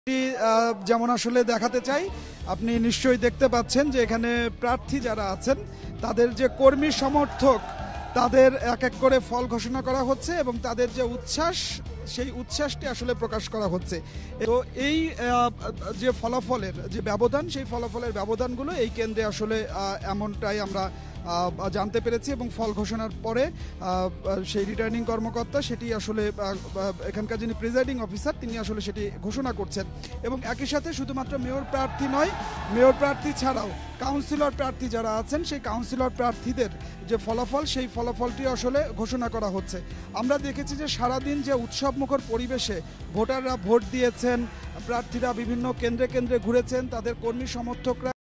যেমন আসলে দেখাতে চাই, আপনি নিশ্চয়ই দেখতে পাচ্ছেন যে এখানে প্রার্থী যারা আছেন তাদের যে কর্মী সমর্থক তাদের এক এক করে ফল ঘোষণা করা হচ্ছে এবং তাদের যে উচ্ছ্বাস সেই উচ্ছ্বাসটি আসলে প্রকাশ করা হচ্ছে। তো এই যে ফলাফলের যে ব্যবধান, সেই ফলাফলের ব্যবধানগুলো এই কেন্দ্রে আসলে এমনটাই আমরা জানতে পেরেছি এবং ফল ঘোষণার পরে সেই রিটার্নিং কর্মকর্তা সেটি আসলে এখানকার যিনি প্রিজাইডিং অফিসার তিনি আসলে সেটি ঘোষণা করছেন। এবং একই সাথে শুধুমাত্র মেয়র প্রার্থী নয়, মেয়র প্রার্থী ছাড়াও কাউন্সিলর প্রার্থী যারা আছেন সেই কাউন্সিলর প্রার্থীদের যে ফলাফল সেই ফলাফলটি আসলে ঘোষণা করা হচ্ছে। আমরা দেখেছি যে সারাদিন যে উৎসবমুখর পরিবেশে ভোটাররা ভোট দিয়েছেন, প্রার্থীরা বিভিন্ন কেন্দ্রে কেন্দ্রে ঘুরেছেন, তাদের কর্মী সমর্থকরা